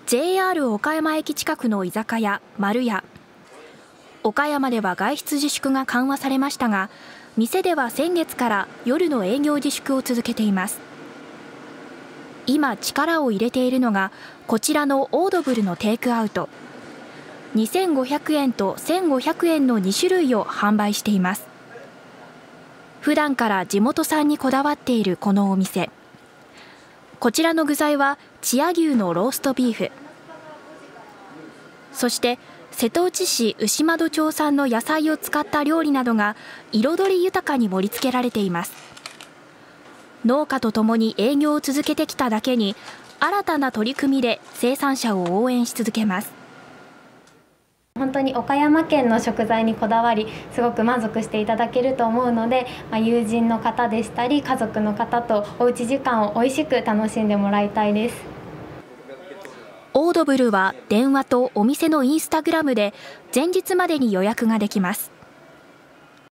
JR 岡山駅近くの居酒屋丸屋。岡山では外出自粛が緩和されましたが、店では先月から夜の営業自粛を続けています。今力を入れているのがこちらのオードブルのテイクアウト。2500円と1500円の2種類を販売しています。普段から地元産にこだわっているこのお店。こちらの具材は千屋牛のローストビーフ。そして瀬戸内市牛窓町産の野菜を使った料理などが彩り豊かに盛り付けられています。農家とともに営業を続けてきただけに、新たな取り組みで生産者を応援し続けます。 本当に岡山県の食材にこだわり、すごく満足していただけると思うので、友人の方でしたり家族の方とおうち時間を美味しく楽しんでもらいたいです。 オードブルは電話とお店のインスタグラムで前日までに予約ができます。